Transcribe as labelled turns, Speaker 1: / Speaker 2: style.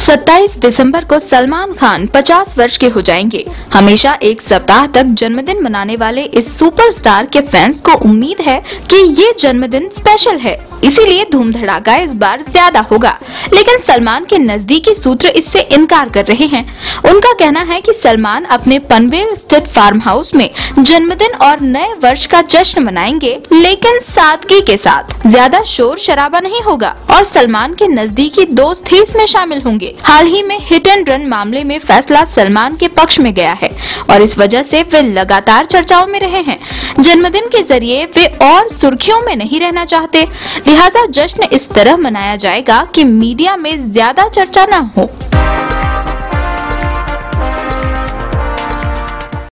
Speaker 1: 27 दिसंबर को सलमान खान 50 वर्ष के हो जाएंगे। हमेशा एक सप्ताह तक जन्मदिन मनाने वाले इस सुपरस्टार के फैंस को उम्मीद है कि ये जन्मदिन स्पेशल है, इसीलिए धूम धड़ाका इस बार ज्यादा होगा। लेकिन सलमान के नजदीकी सूत्र इससे इनकार कर रहे हैं। उनका कहना है कि सलमान अपने पनवेल स्थित फार्म हाउस में जन्मदिन और नए वर्ष का जश्न मनाएंगे, लेकिन सादगी के साथ। ज्यादा शोर शराबा नहीं होगा और सलमान के नजदीकी दोस्त ही इसमें शामिल होंगे। हाल ही में हिट एंड रन मामले में फैसला सलमान के पक्ष में गया है और इस वजह से वे लगातार चर्चाओं में रहे हैं। जन्मदिन के जरिए वे और सुर्खियों में नहीं रहना चाहते, लिहाजा जश्न इस तरह मनाया जाएगा कि मीडिया में ज्यादा चर्चा न हो।